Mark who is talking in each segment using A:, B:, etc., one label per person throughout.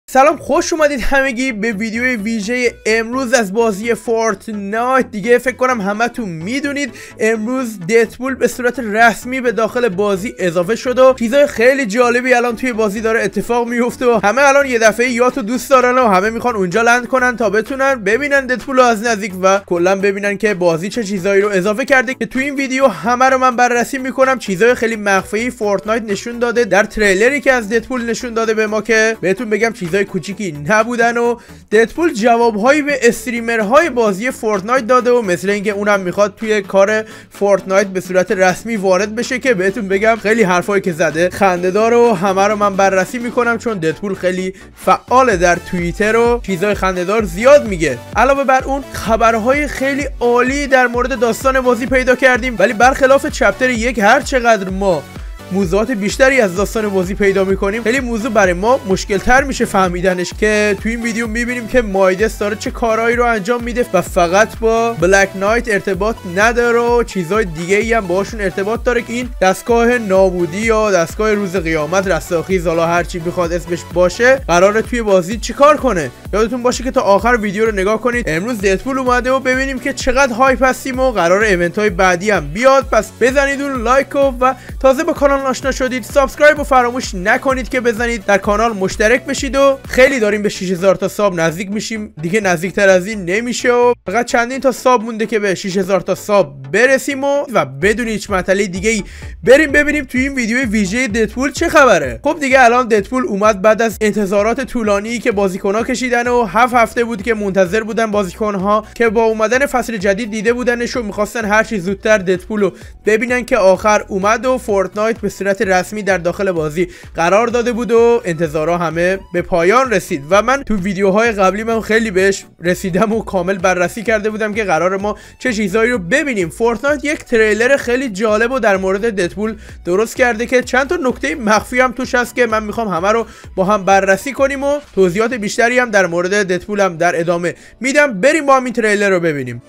A: سلام، خوش اومدید همگی به ویدیو ویژه امروز از بازی فورتنایت. دیگه فکر کنم همتون میدونید امروز ددپول به صورت رسمی به داخل بازی اضافه شد و چیزای خیلی جالبی الان توی بازی داره اتفاق میفته و همه الان یه دفعه یاتو دوست دارن و همه میخوان اونجا لند کنن تا بتونن ببینن ددپول رو از نزدیک و کلا ببینن که بازی چه چیزایی رو اضافه کرده که توی این ویدیو همه رو من بررسی میکنم. چیزای خیلی مخفی فورتنایت نشون داده در تریلری که از ددپول نشون داده به ما که بهتون بگم چیزای کوچیکی نبودن و ددپول جوابهایی به استریمرهای بازی فورتنایت داده و مثل اینکه اونم میخواد توی کار فورتنایت به صورت رسمی وارد بشه که بهتون بگم خیلی حرفایی که زده خنده‌دار و همه رو من بررسی میکنم چون ددپول خیلی فعال در توییتر و چیزای خنده‌دار زیاد میگه. علاوه بر اون خبرهای خیلی عالی در مورد داستان بازی پیدا کردیم، ولی برخلاف چپتر 1 هر چقدر ما موضوعات بیشتری از داستان بازی پیدا میکنیم خیلی موضوع برای ما مشکل تر میشه فهمیدنش که تو این ویدیو میبینیم که مایدس داره چه کارهایی رو انجام میده و فقط با بلک نایت ارتباط نداره و چیزهای دیگه ای هم باهاشون ارتباط داره که این دستگاه نابودی یا دستگاه روز قیامت، رستاخیز، حالا هر چی بخواد اسمش باشه، قراره توی بازی چیکار کنه. یادتون باشه که تا آخر ویدیو رو نگاه کنید. امروز ددپول اومده و ببینیم که چقدر هایپ هستیم و قراره ایونت های بعدی هم بیاد. پس بزنید اون لایک و تازه با کانال آشنا شدید سابسکرایب رو فراموش نکنید که بزنید، در کانال مشترک بشید و خیلی داریم به 6000 تا ساب نزدیک میشیم، دیگه نزدیکتر از این نمیشه و فقط چندین تا ساب مونده که به 6000 تا ساب برسیم و بدون هیچ مطلب دیگه ای بریم ببینیم توی این ویدیو ویژه ددپول چه خبره. خب دیگه الان ددپول اومد بعد از انتظارات طولانی که بازیکن‌ها کشیدن و 7 هفته بود که منتظر بودن بازیکن‌ها که با اومدن فصل جدید دیده بودنش و می‌خواستن هر چی زودتر ددپول رو ببینن که آخر اومد و فورتنایت به صورت رسمی در داخل بازی قرار داده بود و انتظارها همه به پایان رسید و من تو ویدیوهای قبلی من خیلی بهش رسیدم و کامل بررسی کرده بودم که قرار ما چه چیزایی رو ببینیم. فورتنایت یک تریلر خیلی جالب و در مورد ددپول درست کرده که چند تا نکته مخفی هم توش هست که من میخوام همه رو با هم بررسی کنیم و توضیحات بیشتری هم در مورد ددپول هم در ادامه میدم. بریم با هم این تریلر رو ببینیم.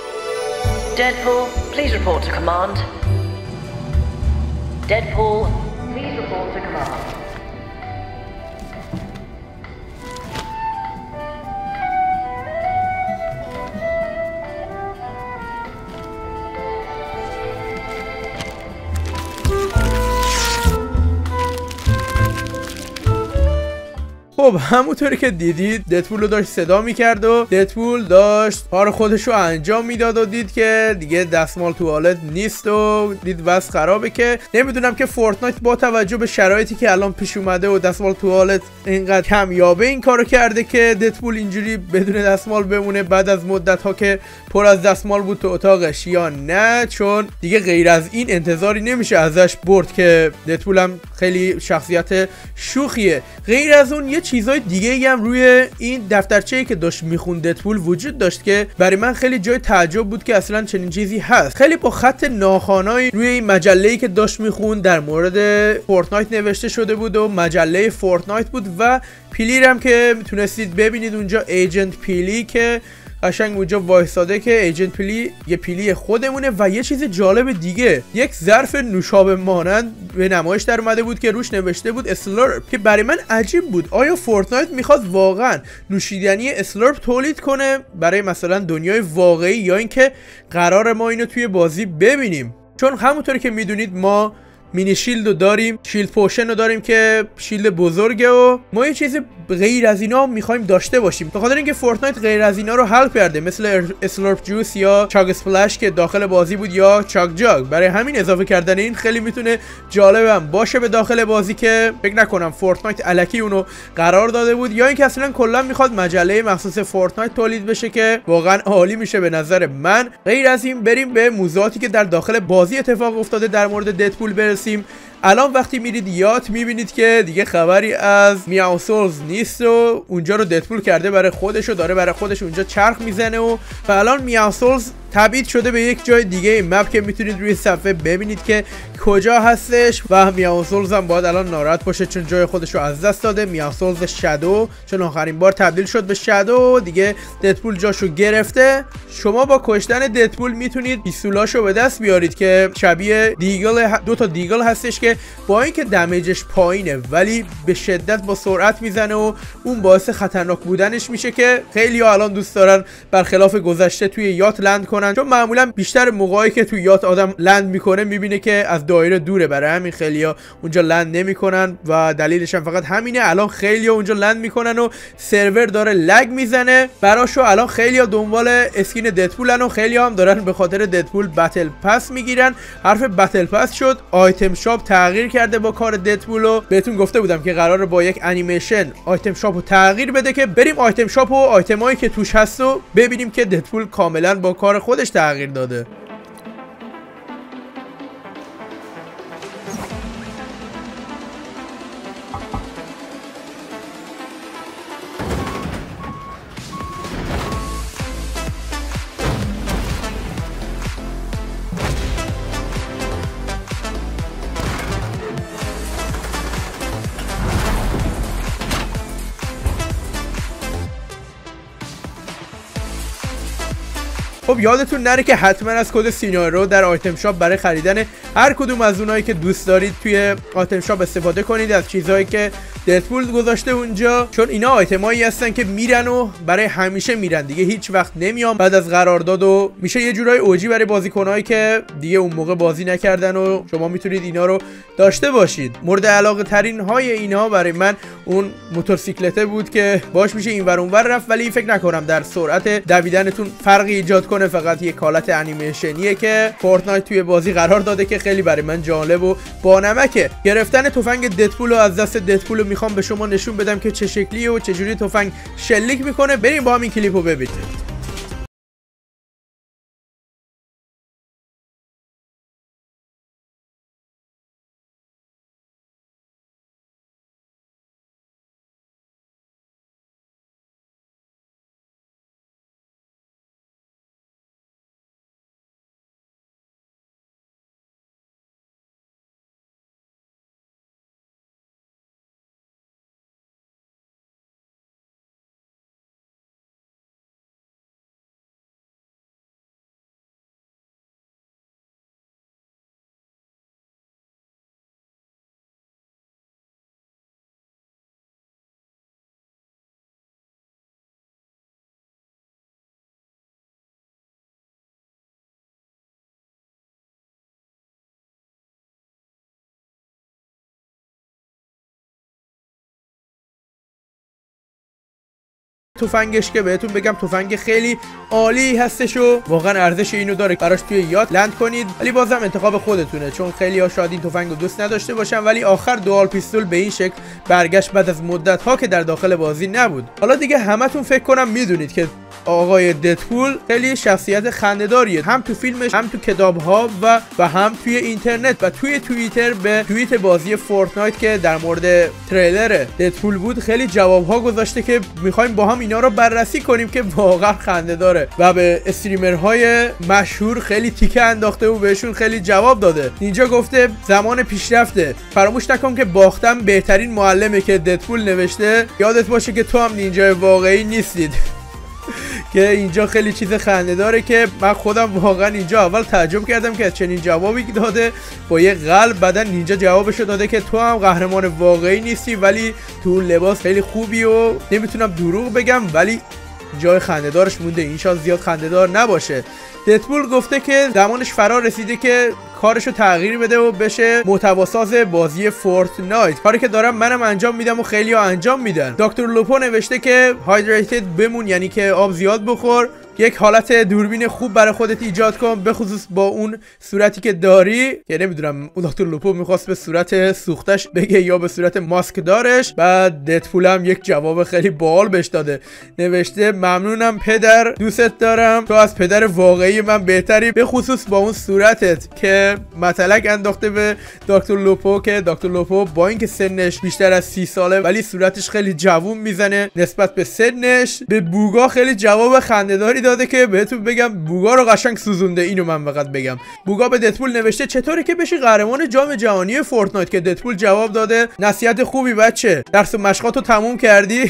B: Deadpool, please report to command. Deadpool, please report to command.
A: خب همونطوری که دیدید ددپول رو داشت صدا میکرد و ددپول داشت کار خودش رو انجام میداد و دید که دیگه دستمال توالت نیست و دید وضع خرابه که نمیدونم که فورتنایت با توجه به شرایطی که الان پیش اومده و دستمال توالت اینقدر کمیابه این کارو کرده که ددپول اینجوری بدون دستمال بمونه بعد از مدت ها که پر از دستمال بود تو اتاقش یا نه، چون دیگه غیر از این انتظاری نمیشه ازش برد که ددپول هم خیلی شخصیت شوخیه. غیر از اون یه چیزای دیگه ای هم روی این دفترچه‌ای که داشت میخوند ددپول وجود داشت که برای من خیلی جای تعجب بود که اصلا چنین چیزی هست. خیلی با خط ناخوانایی روی این مجله‌ای که داشت میخوند در مورد فورتنایت نوشته شده بود و مجله فورتنایت بود و پیلی هم که میتونستید ببینید اونجا ایجنت پیلی که قشنگ اونجا وایساده که ایجنت پیلی یه پیلی خودمونه و یه چیز جالب دیگه، یک ظرف نوشابه مانند به نمایش در اومده بود که روش نوشته بود اسلرپ که برای من عجیب بود. آیا فورتنایت میخواد واقعا نوشیدنی اسلرپ تولید کنه برای مثلا دنیای واقعی یا اینکه قرار ما اینو توی بازی ببینیم؟ چون همونطوری که میدونید ما مینی شیلد رو داریم، شیلد پوشن رو داریم که شیلد بزرگه و ما یه چیز غیر از اینا میخوایم داشته باشیم. به خاطر اینکه فورتنایت غیر از اینا رو حل کرده مثل اسلرپ جوس یا چاگ اسپلش که داخل بازی بود یا چاگ جاگ، برای همین اضافه کردن این خیلی میتونه جالبم باشه به داخل بازی که فکر نکنم فورتنایت الکی اونو قرار داده بود یا اینکه اصلا کلا میخواد مجله مخصوص فورتنایت تولید بشه که واقعا عالی میشه به نظر من. غیر از این بریم به موضوعاتی که در داخل بازی اتفاق افتاده در مورد ددپول برسیم. الان وقتی میرید یات میبینید که دیگه خبری از میاو سولز نیست و اونجا رو ددپول کرده برای خودش و داره برای خودش اونجا چرخ میزنه و الان میاو سولز تبعید شده به یک جای دیگه مپ که میتونید روی صفحه ببینید که کجا هستش. و میاو سولز هم باید الان ناراحت باشه چون جای خودش رو از دست داده. میاو سولز شادو چون آخرین بار تبدیل شد به شادو دیگه ددپول جاشو گرفته. شما با کشتن ددپول میتونید پیستولاشو به دست بیارید که شبیه دیگل، دو تا دیگل هستش که با اینکه دمیجش پایینه ولی به شدت با سرعت میزنه و اون باعث خطرناک بودنش میشه که خیلی ها الان دوست دارن برخلاف گذشته توی یات لند کنن، چون معمولا بیشتر موقعی که توی یات آدم لند میکنه میبینه که از دایره دوره، برای همین خیلی ها اونجا لند نمیکنن و دلیلش هم فقط همینه. الان خیلی ها اونجا لند میکنن و سرور داره لگ میزنه براشو. الان خیلی ها دنبال اسکین ددپولن و خیلی هم دارن به خاطر ددپول بتل پس میگیرن. حرف بتل پس شد، آیتم شاپ تغییر کرده با کار ددپول و بهتون گفته بودم که قراره با یک انیمیشن آیتم شاپ رو تغییر بده که بریم آیتم شاپ و آیتمایی که توش هست و ببینیم که ددپول کاملا با کار خودش تغییر داده. خب یادتون نره که حتما از کد سینارو در آیتم شاپ برای خریدن هر کدوم از اونایی که دوست دارید توی آیتم شاپ استفاده کنید از چیزهایی که ددپول گذاشته اونجا، چون اینا آیتمایی هستن که میرن و برای همیشه میرن دیگه، هیچ وقت نمیان بعد از قرارداد و میشه یه جورای اوجی برای بازیکنایی که دیگه اون موقع بازی نکردن و شما میتونید اینا رو داشته باشید. مورد علاقه ترین های اینا برای من اون موتورسیکلته بود که باش میشه اینور اونور رفت، ولی فکر نکنم در سرعت دویدنتون فرقی ایجاد کنه. فقط یک حالت انیمیشنیه که فورتنایت توی بازی قرار داده که خیلی برای من جالب و بانمکه. گرفتن تفنگ ددپول رو از دست ددپول میخوام به شما نشون بدم که چه شکلیه و چه جوری تفنگ شلیک میکنه. بریم با هم این کلیپو ببینید. تفنگش که بهتون بگم تفنگ خیلی عالی هستش و واقعا ارزش اینو داره براش توی یاد لند کنید، ولی بازم انتخاب خودتونه چون خیلی ها شاید این تفنگ رو دوست نداشته باشن، ولی آخر دوال پیستول به این شکل برگشت بعد از مدت ها که در داخل بازی نبود. حالا دیگه همتون فکر کنم میدونید که آقای ددپول خیلی شخصیت خنده‌داریه، هم تو فیلمش هم تو کتاب‌ها و هم توی اینترنت و توی توییتر به توییت بازی فورتنایت که در مورد تریلر ددپول بود خیلی جواب‌ها گذاشته که می‌خوایم با هم اینا رو بررسی کنیم که واقعا خنده‌داره و به استریمرهای مشهور خیلی تیکه انداخته و بهشون خیلی جواب داده. اینجا گفته زمان پیشرفته، فراموش نکن که باختن بهترین معلمه که ددپول نوشته، یادت باشه که تو هم نینجای واقعی نیستید. که اینجا خیلی چیز خنده داره که من خودم واقعا اینجا اول تعجب کردم که چنین جوابی داده با یه قلب، بعدن اینجا جوابشو داده که تو هم قهرمان واقعی نیستی ولی تو لباس خیلی خوبی و نمیتونم دروغ بگم ولی جای خنده‌دارش مونده، این شاید زیاد خنده‌دار نباشه. ددپول گفته که زمانش فرا رسیده که کارشو تغییر بده و بشه محتواساز بازی فورتنایت، کاری که دارم منم انجام میدم و خیلی‌ها انجام میدن. دکتر لوپو نوشته که هایدریتد بمون، یعنی که آب زیاد بخور، یک حالت دوربین خوب برای خودت ایجاد کن، به خصوص با اون صورتی که داری، که نمیدونم اون دکتر لوپو میخواست به صورت سوختش بگه یا به صورت ماسک دارش. بعد ددپول هم یک جواب خیلی باحال بهش داده، نوشته ممنونم پدر، دوستت دارم، تو از پدر واقعی من بهتری، به خصوص با اون صورتت، که مطلق انداخته به دکتر لوپو که دکتر لوپو با اینکه سنش بیشتر از 30 ساله ولی صورتش خیلی جوون میزنه نسبت به سنش. به بوگا خیلی جواب خنده‌داری داده که بهتون بگم بوگا رو قشنگ سوزونده. اینو من فقط بگم. بوگا به ددپول نوشته چطوره که بشی قهرمان جام جهانی فورتنایت، که ددپول جواب داده نصیحت خوبی بچه، درس و مشقاتو تموم کردی؟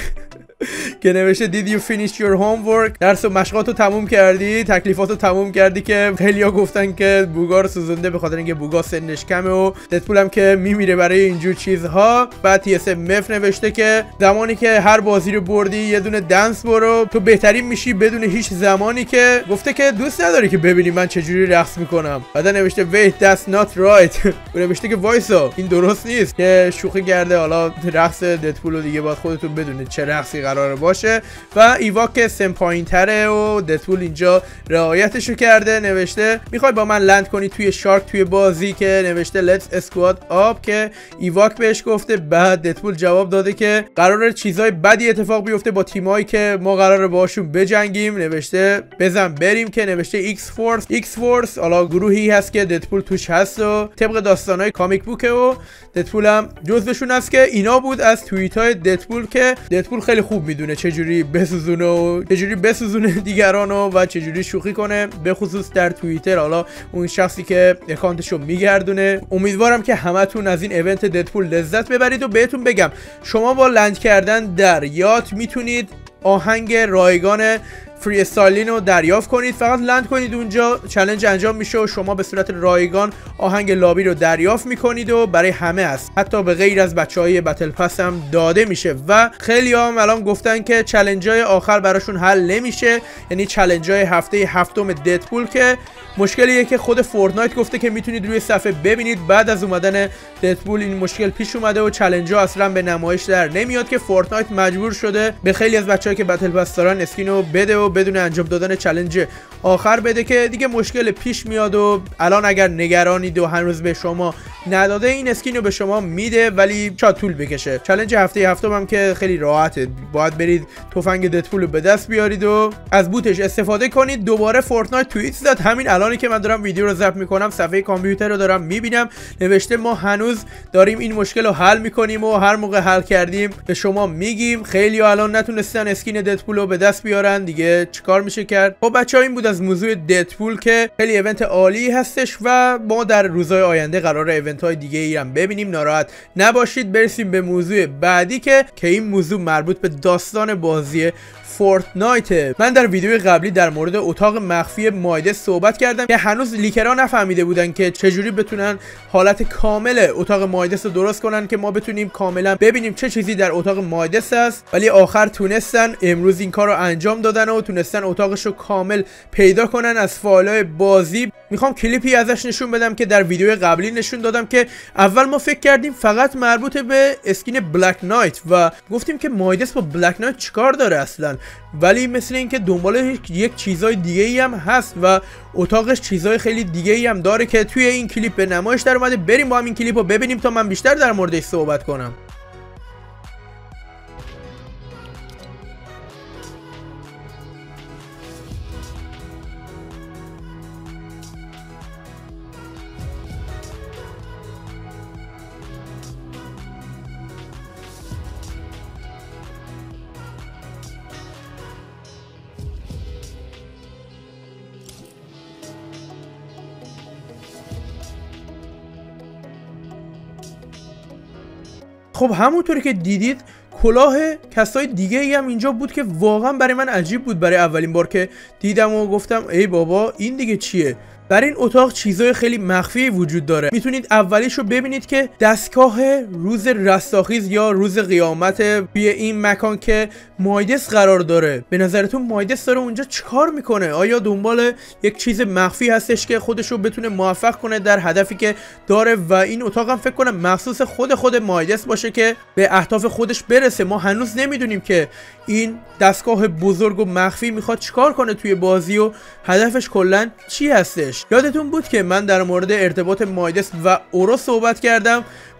A: که نوشته did you finish your homework، درس و مشقاتو تموم کردی، تکلیفاتو تموم کردی. که خیلیا گفتن که بوگا رو سوزونده به خاطر اینکه بوگا سنش کمه و ددپول هم که میمیره برای اینجور چیزها. بعد TSMF نوشته که زمانی که هر بازی رو بردی یه دونه دنس برو، تو بهترین میشی بدون هیچ زمانی. که گفته که دوست نداری که ببینی من چجوری رقص میکنم. بعد نوشته wait that's not right نوشته که وایسا این درست نیست، که شوخی کرده. حالا رقص ددپول رو دیگه باید خودتون بدونید چه رقصی قراره باشه. و ایواک سن پایینتره و ددپول اینجا رعایتشو کرده. نوشته میخوای با من لند کنی توی شارک توی بازی، که نوشته let's squad up، که ایواک بهش گفته. بعد ددپول جواب داده که قراره چیزای بدی اتفاق بیفته با تیمایی که ما قراره باشون بجنگیم. نوشته بزن بریم، که نوشته X Force حالا گروهی هست که ددپول توش هست و طبق داستانای کامیک بوکه و ددپول هم جزوشون هست. که اینا بود از توییت های ددپول، که ددپول خیلی خوب میدونه چجوری بسوزونه و چجوری بسوزونه دیگرانو و چجوری شوخی کنه، به خصوص در توییتر. حالا اون شخصی که اکانتشو میگردونه. امیدوارم که همتون از این ایونت ددپول لذت ببرید. و بهتون بگم شما با لند کردن در یات میتونید آهنگ رایگان فری استایلین رو دریافت کنید. فقط لند کنید اونجا، چالش انجام میشه و شما به صورت رایگان آهنگ لابی رو دریافت میکنید و برای همه است، حتی به غیر از بچهای بتل پس هم داده میشه. و خیلی هم الان گفتن که چالش های آخر براشون حل نمیشه، یعنی چالش های هفته هفتم ددپول، که مشکلیه که خود فورتنایت گفته که میتونید روی صفحه ببینید. بعد از اومدن ددپول این مشکل پیش اومده و چالش ها اصلا به نمایش در نمیاد، که فورتنایت مجبور شده به خیلی از بچه‌ها که بتل پس دارن اسکینو بده و بدون انجام دادن چالش آخر بده، که دیگه مشکل پیش میاد. و الان اگر نگرانید و هنوز به شما نداده، این اسکینو به شما میده ولی شاید طول بکشه. چالش هفته هفتم هم که خیلی راحته، باید برید تفنگ ددپول رو به دست بیارید و از بوتش استفاده کنید. دوباره فورتنایت توییت داد همین الانی که من دارم ویدیو رو ضبط میکنم، صفحه کامپیوتر رو دارم میبینم، نوشته ما هنوز داریم این مشکل رو حل میکنیم و هر موقع حل کردیم به شما میگیم. خیلی الان نتونستن اسکین ددپول رو به دست بیارن، دیگه چیکار میشه کرد؟ خب بچه‌ها این بود از موضوع ددپول که خیلی ایونت عالی هستش و ما در روزهای آینده قراره ایونت های دیگه ای هم ببینیم. ناراحت نباشید. برسیم به موضوع بعدی که این موضوع مربوط به داستان بازی فورتنایت. من در ویدیو قبلی در مورد اتاق مخفی مایدس صحبت کردم که هنوز لیکرها نفهمیده بودن که چجوری بتونن حالت کامل اتاق مایدس رو درست کنن که ما بتونیم کاملا ببینیم چه چیزی در اتاق مایدس است، ولی آخر تونستن. امروز این کار رو انجام دادن و تونستن اتاقش رو کامل پیدا کنن از فایل‌های بازی. میخوام کلیپی ازش نشون بدم که در ویدیو قبلی نشون دادم، که اول ما فکر کردیم فقط مربوط به اسکین بلک نایت و گفتیم که مایدس با بلک نایت چیکار داره اصلا، ولی مثل اینکه دنبال یک چیزای دیگه ای هم هست و اتاقش چیزای خیلی دیگه ای هم داره که توی این کلیپ به نمایش در اومده. بریم با هم این کلیپ رو ببینیم تا من بیشتر در موردش صحبت کنم. خب همونطوری که دیدید کلاه کسای دیگه ای هم اینجا بود که واقعا برای من عجیب بود. برای اولین بار که دیدم و گفتم ای بابا این دیگه چیه؟ در این اتاق چیزای خیلی مخفی وجود داره. میتونید اولیش رو ببینید که دستگاه روز رستاخیز یا روز قیامت توی این مکان که مایدس قرار داره. به نظرتون مایدس داره اونجا چیکار میکنه؟ آیا دنبال یک چیز مخفی هستش که خودش رو بتونه موفق کنه در هدفی که داره؟ و این اتاق هم فکر کنم مخصوص خود مایدس باشه که به اهداف خودش برسه. ما هنوز نمیدونیم که این دستگاه بزرگ و مخفی میخواد چیکار کنه توی بازی و هدفش کلا چی هستش. یادتون بود که من در مورد ارتباط مایدس و اورو صحبت کردم.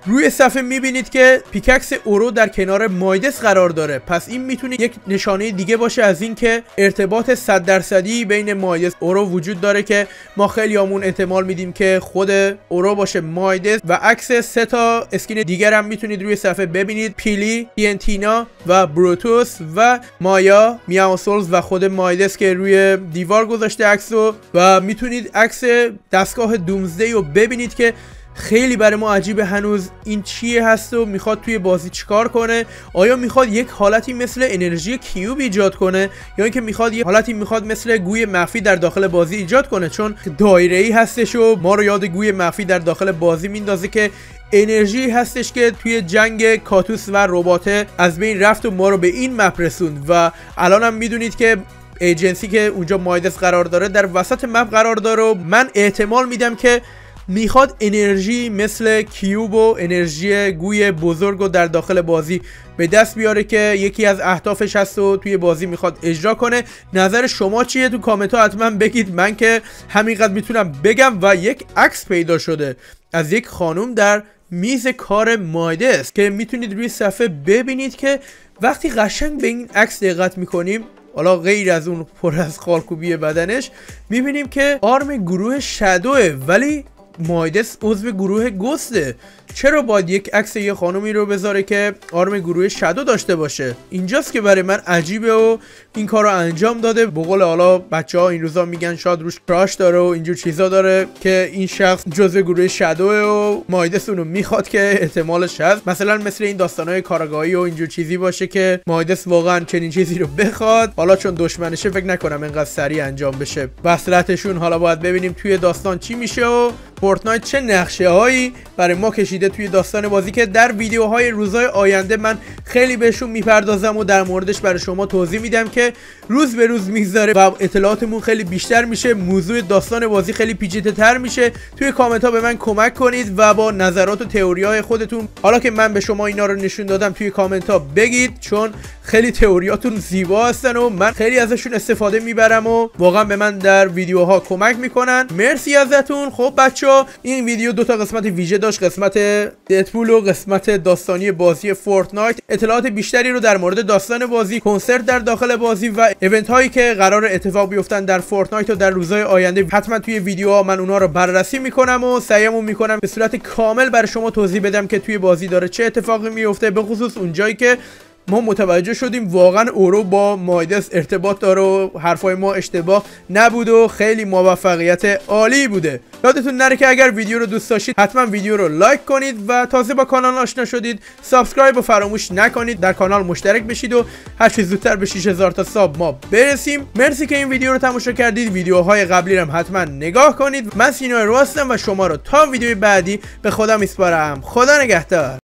A: روی صفحه میبینید که پیککس اورو در کنار مایدس قرار داره. پس این میتونه یک نشانه دیگه باشه از این که ارتباط 100% بین مایدس اورو وجود داره که ما خیلیامون احتمال میدیم که خود اورو باشه مایدس. و عکس 3 تا اسکین دیگر هم میتونید روی صفحه ببینید: پیلی، تینتینا و بروتوس و مایا، میاوسولز و خود مایدس که روی دیوار گذاشته عکسو. و میتونید عکس دستگاه دومزدی رو ببینید که خیلی برای ما عجیبه هنوز این چیه هست و میخواد توی بازی چیکار کنه. آیا میخواد یک حالتی مثل انرژی کیوب ایجاد کنه یا اینکه میخواد یک حالتی مثل گوی مخفی در داخل بازی ایجاد کنه؟ چون دایره‌ای هستش و ما رو یاد گوی مخفی در داخل بازی میندازه که انرژی هستش که توی جنگ کاتوس و رباته از بین رفت و ما رو به این مپ رسوند. و الان هم میدونید که ایجنسی که اونجا مایدس قرار داره در وسط مپ قرار داره و من احتمال میدم که میخواد انرژی مثل کیوب و انرژی گوی بزرگ رو در داخل بازی به دست بیاره که یکی از اهدافش هست و توی بازی میخواد اجرا کنه. نظر شما چیه؟ تو کامنت ها حتما بگید. من که همینقدر میتونم بگم. و یک عکس پیدا شده از یک خانم در میز کار مایدس که میتونید روی صفحه ببینید که وقتی قشنگ به این عکس دقت میکنیم، حالا غیر از اون پر از خالکوبی بدنش، میبینیم که آرم گروه شادوه ولی مایدس عضو گروه گسته. چرا باید یک عکس یه خانومی رو بذاره که آرم گروه شادو داشته باشه؟ اینجاست که برای من عجیبه و این کار رو انجام داده. به قول حالا بچه‌ها این روزا میگن شاید روش کراش داره و اینجور چیزا داره که این شخص جزء گروه شادوه و مایدس اونو میخواد که احتمالش هست مثلا مثل این داستانای کاراگاهی و اینجور چیزی باشه که مایدس واقعا چنین چیزی رو بخواد. حالا چون دشمنشه فکر نکنم اینقدر سریع انجام بشه وصلتشون. حالا باید ببینیم توی داستان چی میشه و فورتنایت چه نقشه هایی برای ما کشیده توی داستان بازی که در ویدیوهای روزهای آینده من خیلی بهشون میپردازم و در موردش برای شما توضیح میدم که روز به روز میگذره و اطلاعاتمون خیلی بیشتر میشه، موضوع داستان بازی خیلی پیچیده تر میشه. توی کامنت ها به من کمک کنید و با نظرات و تئوری های خودتون حالا که من به شما اینا رو نشون دادم توی کامنت ها بگید، چون خیلی تئوریاتون زیبا هستن و من خیلی ازشون استفاده میبرم و واقعا به من در ویدیوها کمک میکنن. مرسی ازتون. خب بچه‌ها این ویدیو 2 تا قسمت ویژه داشت، قسمت ددپول و قسمت داستانی بازی فورتنایت. اطلاعات بیشتری رو در مورد داستان بازی، کنسرت در داخل بازی و ایونت هایی که قرار اتفاق بیفتن در فورتنایت و در روزهای آینده حتما توی ویدیوها من اونها رو بررسی میکنم و سعیمو میکنم به صورت کامل برای شما توضیح بدم که توی بازی داره چه اتفاقی میفته، به خصوص اونجایی که ما متوجه شدیم واقعا اورو با مایدس ارتباط داره و حرفای ما اشتباه نبود و خیلی موفقیت عالی بوده. یادتون نره که اگر ویدیو رو دوست داشتید حتما ویدیو رو لایک کنید و تازه با کانال آشنا شدید سابسکرایب رو فراموش نکنید، در کانال مشترک بشید و هر چه زودتر به 6000 تا ساب ما برسیم. مرسی که این ویدیو رو تماشا کردید. ویدیوهای قبلی رو حتما نگاه کنید. من سینا رو هستم و شما رو تا ویدیوی بعدی به خدا میسپارم. خدا نگهدار.